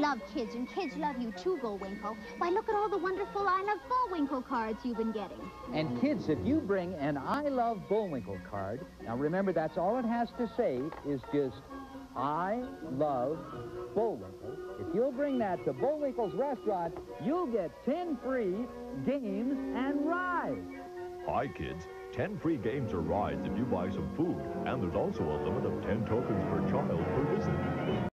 love kids, and kids love you too, Bullwinkle. Why, look at all the wonderful I Love Bullwinkle cards you've been getting. And kids, if you bring an I Love Bullwinkle card, now remember that's all it has to say is just I love Bullwinkle. If you'll bring that to Bullwinkle's restaurant, you'll get 10 free games and rides. Hi, kids. 10 free games or rides if you buy some food. And there's also a limit of 10 tokens per child per visit.